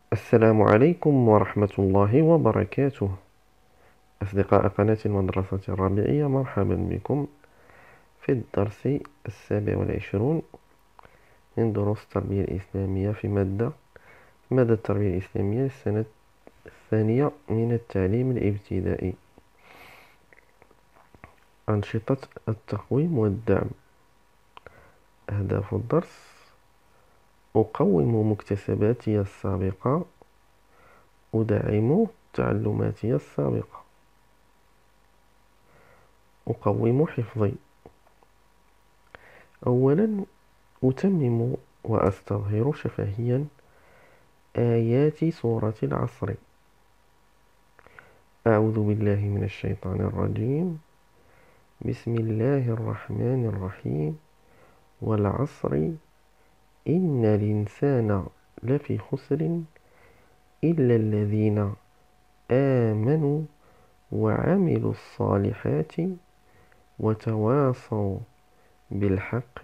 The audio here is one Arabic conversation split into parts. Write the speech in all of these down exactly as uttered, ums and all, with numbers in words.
السلام عليكم ورحمة الله وبركاته. أصدقاء قناة المدرسة الربيعية، مرحبا بكم في الدرس السابع والعشرون من دروس التربية الإسلامية في مادة مادة التربية الإسلامية السنة الثانية من التعليم الابتدائي. أنشطة التقويم والدعم. أهداف الدرس: أقوم مكتسباتي السابقة، أدعم تعلماتي السابقة، أقوم حفظي. أولا، أتمم وأستظهر شفهيا آيات سورة العصر. أعوذ بالله من الشيطان الرجيم. بسم الله الرحمن الرحيم. والعصر إن الإنسان لفي خسر إلا الذين آمنوا وعملوا الصالحات وتواصوا بالحق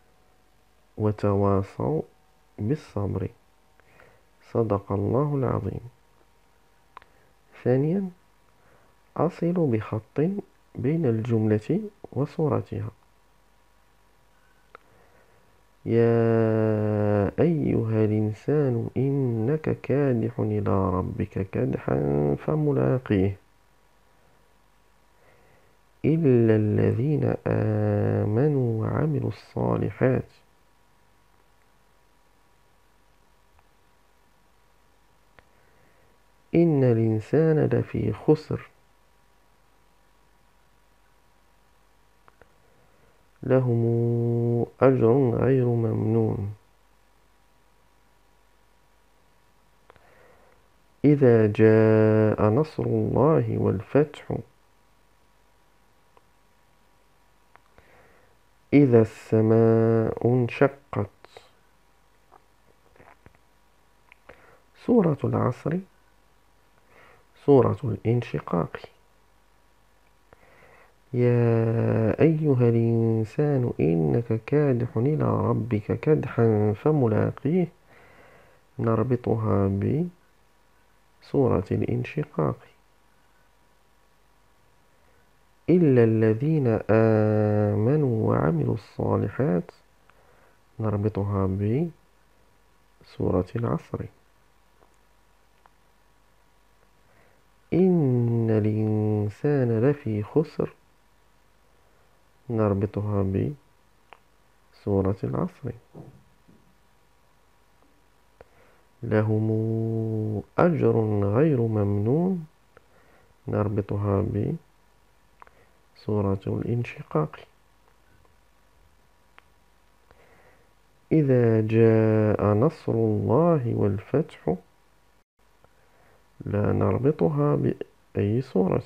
وتواصوا بالصبر. صدق الله العظيم. ثانيا، أصل بخط بين الجملة وصورتها. يا أيها الإنسان إنك كادح إلى ربك كدحا فملاقيه إلا الذين آمنوا وعملوا الصالحات إن الإنسان لفي خسر لهم أجر غير ممنون إذا جاء نصر الله والفتح إذا السماء انشقت. سورة العصر سورة الانشقاق. يا أيها الإنسان إنك كادح إلى ربك كدحا فملاقيه، نربطها بسورة الانشقاق. إلا الذين آمنوا وعملوا الصالحات، نربطها بسورة العصر. إن الإنسان لفي خسر، نربطها بسورة العصر. لهم أجر غير ممنون، نربطها بسورة الانشقاق. إذا جاء نصر الله والفتح، لا نربطها بأي سورة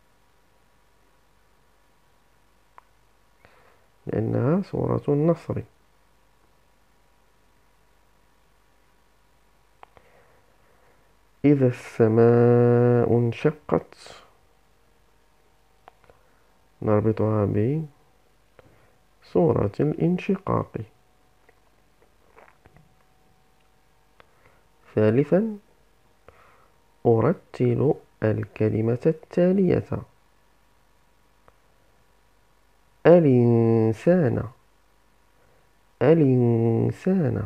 لأنها سورة النصر. إذا السماء انشقت، نربطها بسورة الانشقاق. ثالثا، أرتل الكلمة التالية: الإنسان الإنسان.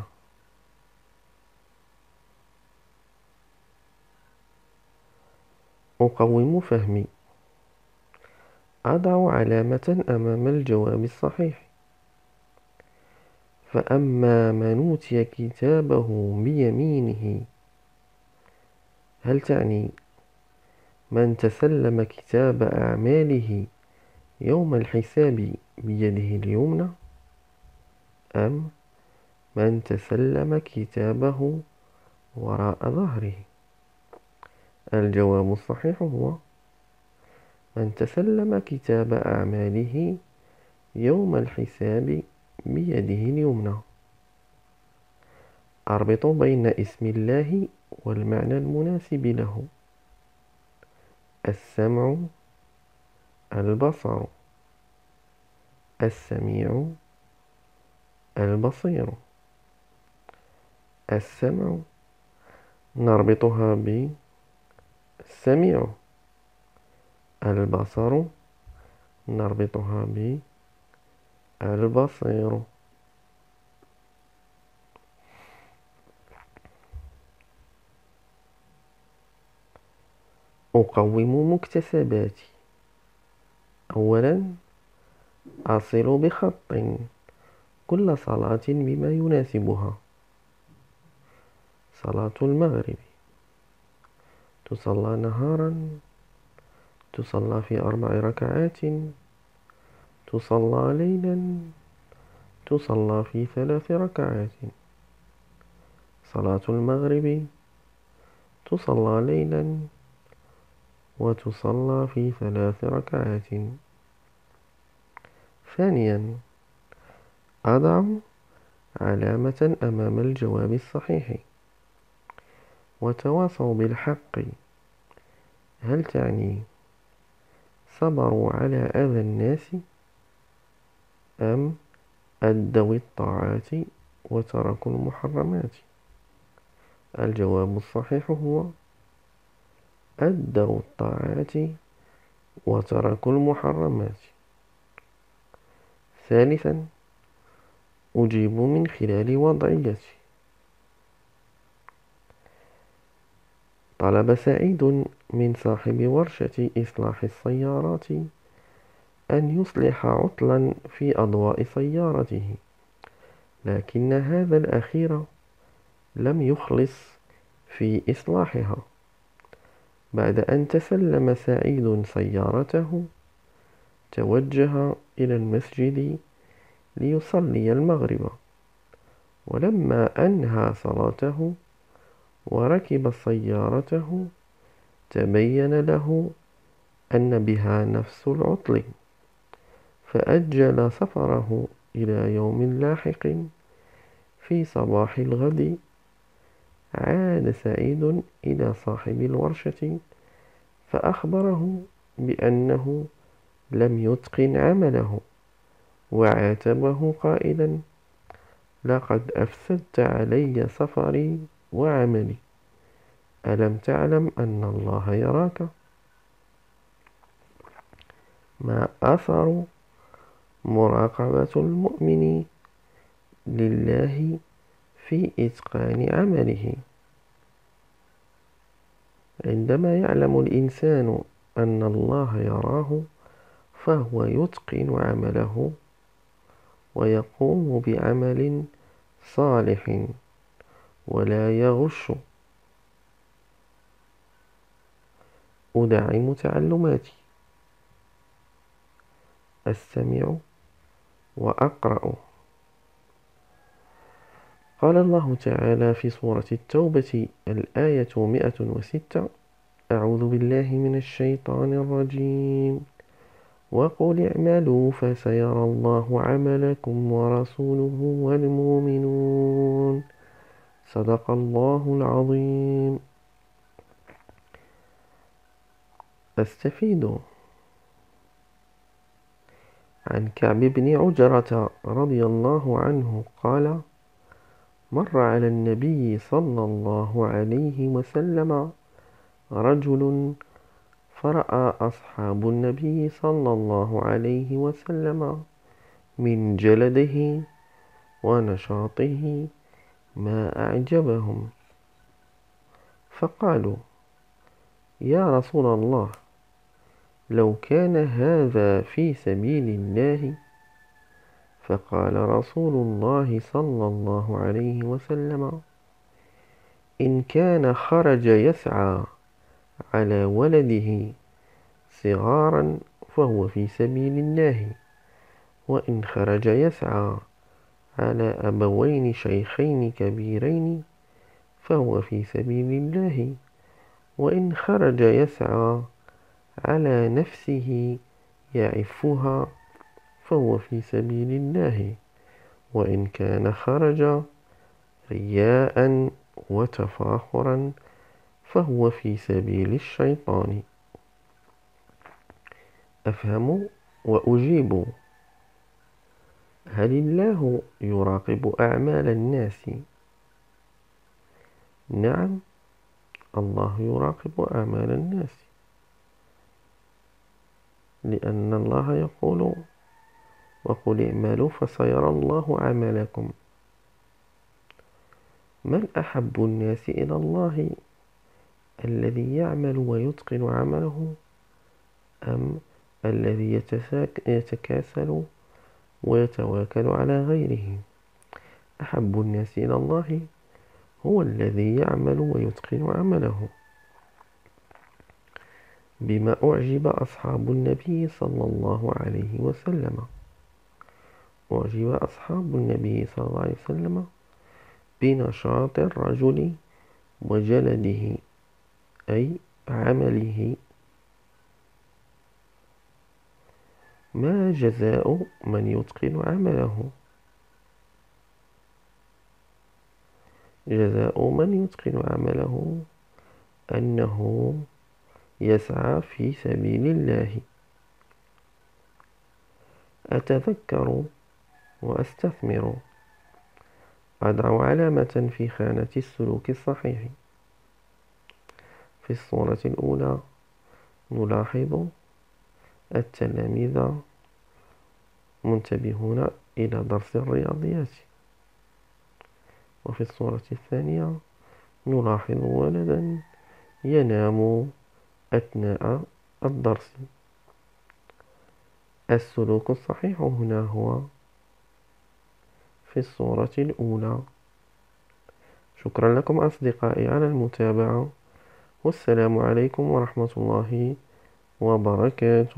أقوم فهمي. أضع علامة أمام الجواب الصحيح. فأما من أوتي كتابه بيمينه، هل تعني من تسلم كتاب أعماله يوم الحساب بيده اليمنى، أم من تسلم كتابه وراء ظهره؟ الجواب الصحيح هو من تسلم كتاب أعماله يوم الحساب بيده اليمنى. أربط بين اسم الله والمعنى المناسب له: السمع، البصر، السميع، البصير. السمع نربطها بالسميع. البصر نربطها بالبصير. أقوم مكتسباتي. أولا، أصل بخط كل صلاة بما يناسبها. صلاة المغرب تصلى نهارا، تصلى في أربع ركعات، تصلى ليلا، تصلى في ثلاث ركعات. صلاة المغرب تصلى ليلا وتصلى في ثلاث ركعات. ثانيا، أضع علامة أمام الجواب الصحيح. وتواصوا بالحق هل تعني صبروا على أذى الناس، أم أدوا الطاعات وتركوا المحرمات؟ الجواب الصحيح هو أدوا الطاعات وتركوا المحرمات. ثالثا، أجيب من خلال وضعيتي. طلب سعيد من صاحب ورشة إصلاح السيارات أن يصلح عطلا في أضواء سيارته، لكن هذا الأخير لم يخلص في إصلاحها. بعد أن تسلم سعيد سيارته، توجه إلى المسجد ليصلي المغرب. ولما أنهى صلاته وركب سيارته، تبين له أن بها نفس العطل، فأجل سفره إلى يوم لاحق. في صباح الغد عاد سعيد إلى صاحب الورشة فأخبره بأنه لم يتقن عمله، وعاتبه قائلا: لقد أفسدت علي سفري وعملي، ألم تعلم أن الله يراك؟ ما أثر مراقبة المؤمن لله في إتقان عمله؟ عندما يعلم الإنسان أن الله يراه، فهو يتقن عمله ويقوم بعمل صالح ولا يغش. أدعم تعلماتي، أستمع وأقرأ. قال الله تعالى في سورة التوبة الآية مئة وستة: أعوذ بالله من الشيطان الرجيم، وقل اعملوا فسيرى الله عملكم ورسوله والمؤمنون. صدق الله العظيم. أستفيد عن كعب بن عجرة رضي الله عنه قال: مر على النبي صلى الله عليه وسلم رجل، فرأى أصحاب النبي صلى الله عليه وسلم من جلده ونشاطه ما أعجبهم، فقالوا: يا رسول الله، لو كان هذا في سبيل الله. فقال رسول الله صلى الله عليه وسلم: إن كان خرج يسعى على ولده صغارا فهو في سبيل الله، وإن خرج يسعى على أبوين شيخين كبيرين فهو في سبيل الله، وإن خرج يسعى على نفسه يعفها فهو في سبيل الله، وإن كان خرج رياء وتفاخرا فهو في سبيل الشيطان. أفهم وأجيب: هل الله يراقب أعمال الناس؟ نعم، الله يراقب أعمال الناس، لأن الله يقول: وقل اعملوا فسيرى الله عملكم. من أحب الناس إلى الله، الذي يعمل ويتقن عمله، أم الذي يتكاسل ويتواكل على غيره؟ أحب الناس إلى الله هو الذي يعمل ويتقن عمله، بما أعجب أصحاب النبي صلى الله عليه وسلم. أعجب أصحاب النبي صلى الله عليه وسلم بنشاط الرجل وجلده، أي عمله. ما جزاء من يتقن عمله؟ جزاء من يتقن عمله أنه يسعى في سبيل الله. أتذكر وأستثمر، أضع علامة في خانة السلوك الصحيح. في الصورة الأولى نلاحظ التلاميذ منتبهون إلى درس الرياضيات، وفي الصورة الثانية نلاحظ ولدا ينام أثناء الدرس. السلوك الصحيح هنا هو في الصورة الأولى. شكرا لكم أصدقائي على المتابعة، والسلام عليكم ورحمة الله وبركاته.